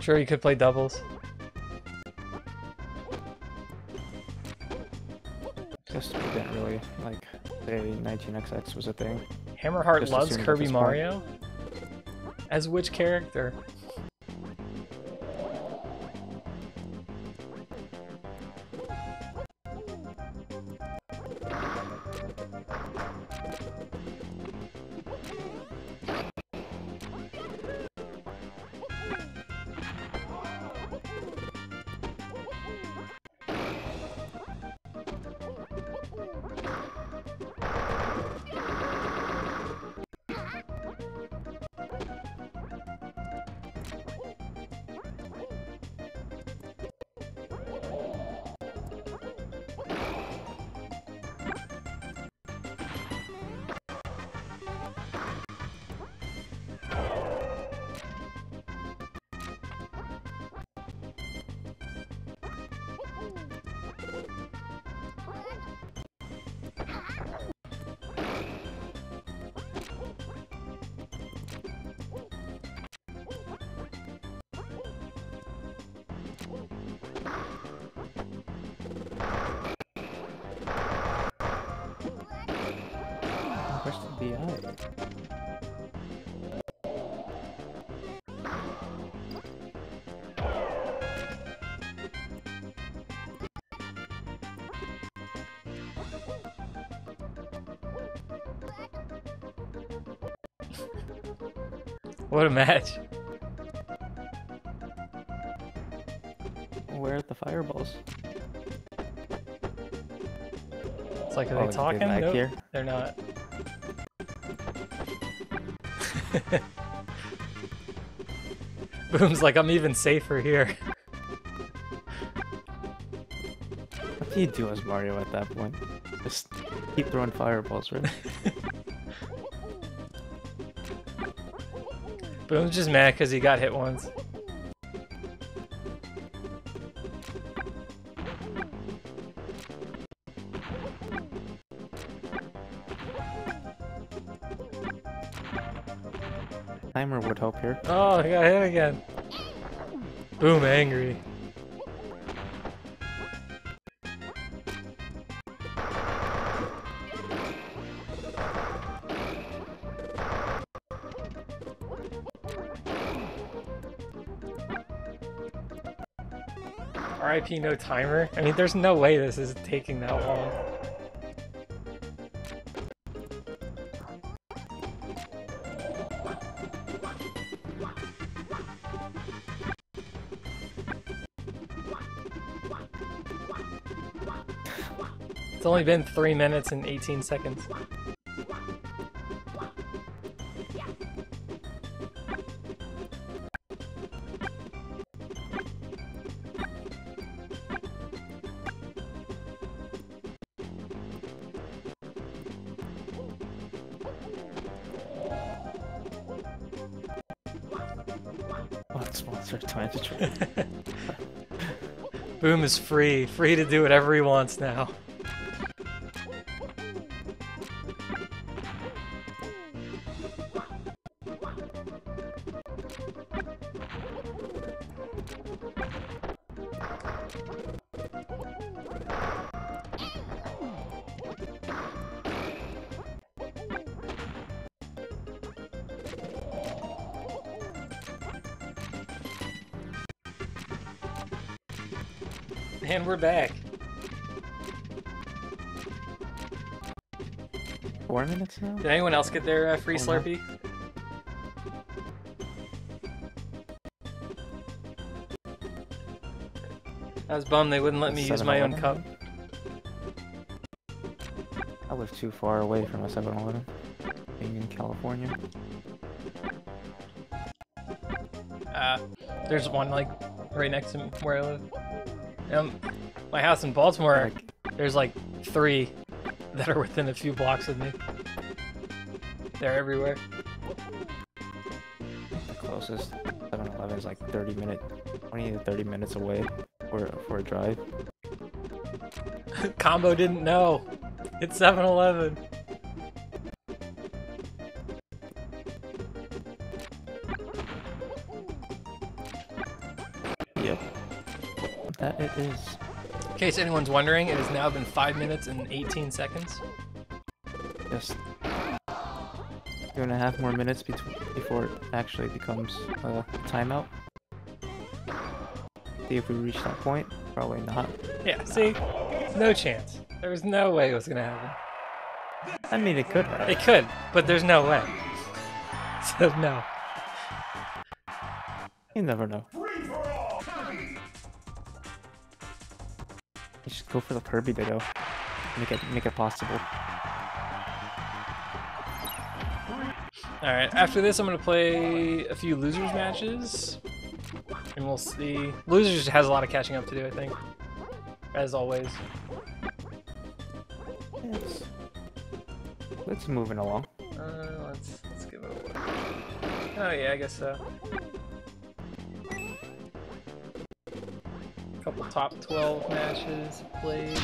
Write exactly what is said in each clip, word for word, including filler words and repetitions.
sure you could play doubles. Just we didn't really like say nineteen X X was a thing. Hammerheart Just loves assumed at Kirby this Mario? As which character? Where's the D I? What a match. Where are the fireballs? It's like, are Oh, they talking? back Nope, here? they're not. Boom's like, I'm even safer here. What do you do as Mario at that point? Just keep throwing fireballs, right? Boom's just mad because he got hit once. Timer would help here. Oh, he got hit again. Boom, angry. R I P no timer? I mean, there's no way this is taking that long. It's only been three minutes and eighteen seconds. Oh, it's monster time to try. Boom is free, free to do whatever he wants now. And we're back. Four minutes now? Did anyone else get their uh, free Oh, no. Slurpee? I was bummed they wouldn't let me use my own cup. I live too far away from a seven eleven, being in California. Uh, there's one like right next to where I live. Um, my house in Baltimore, Like, there's like three that are within a few blocks of me. They're everywhere. the closest seven eleven is like thirty minute, twenty to thirty minutes away for for a drive. Combo didn't know. It's seven eleven. is. In case anyone's wondering, it has now been five minutes and eighteen seconds. Just two and a half more minutes between before it actually becomes a timeout. See if we reach that point. Probably not. Yeah, see? No chance. There was no way it was gonna happen. I mean, it could have. It could, but there's no way. So no. You never know. You should go for the Kirby video. Make it make it possible. Alright, after this I'm gonna play a few losers matches. And we'll see. Losers has a lot of catching up to do, I think. As always. It's, it's moving along. Uh, let's let's give it a look. Oh yeah, I guess so. Couple top twelve matches played.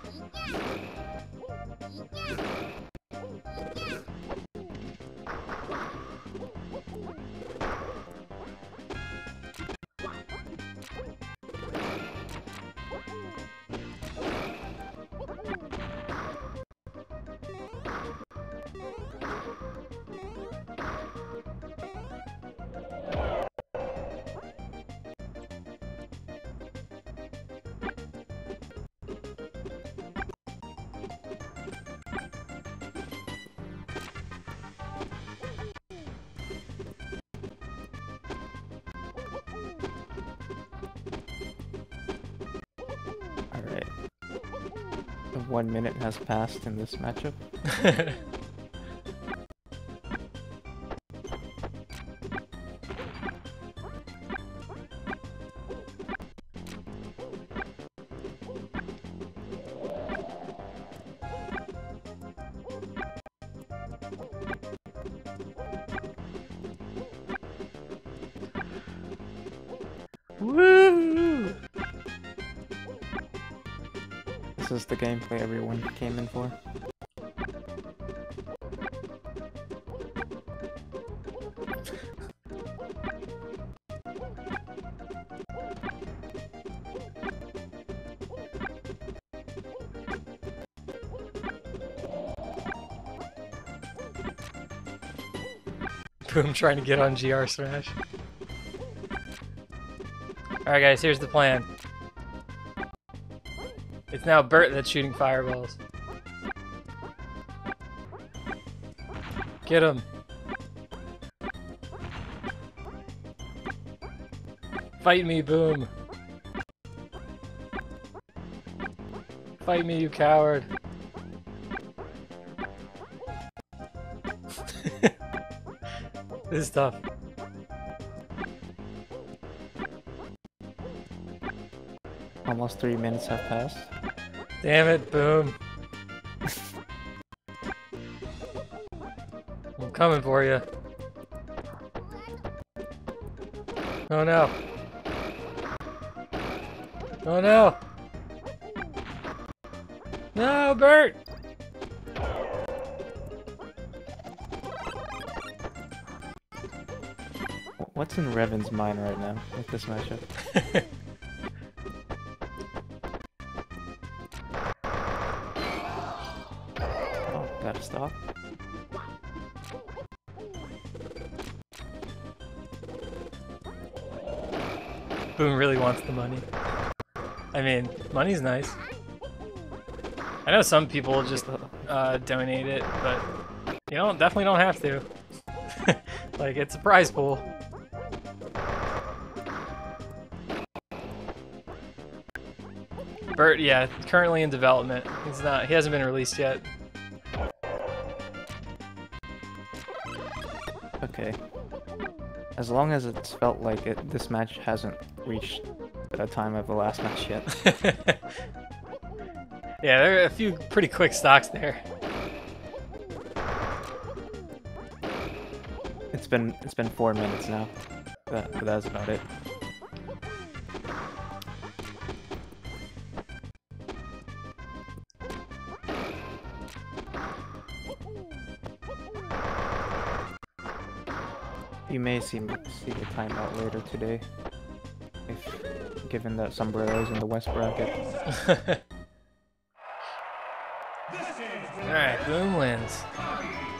Alright. One minute has passed in this matchup. Woo! This is the gameplay everyone came in for. Boom trying to get on G R Smash. Alright guys, here's the plan. It's now Bert that's shooting fireballs. Get him. Fight me, Boom. Fight me, you coward. This is tough. Almost three minutes have passed. Damn it, Boom. I'm coming for you. Oh no. Oh no. No, Bert! What's in Revan's mind right now with this matchup? Oh, gotta stop. Boom really wants the money. I mean, money's nice. I know some people just uh, donate it, but you don't definitely don't have to. Like, it's a prize pool. Bert, yeah, currently in development. He's not. He hasn't been released yet. Okay. As long as it's felt like it, this match hasn't reached the time of the last match yet. Yeah, there are a few pretty quick stocks there. It's been it's been four minutes now. That, but that's about it. You may see see the timeout later today. if given that Sombrero's in the West bracket. Alright, Boom wins.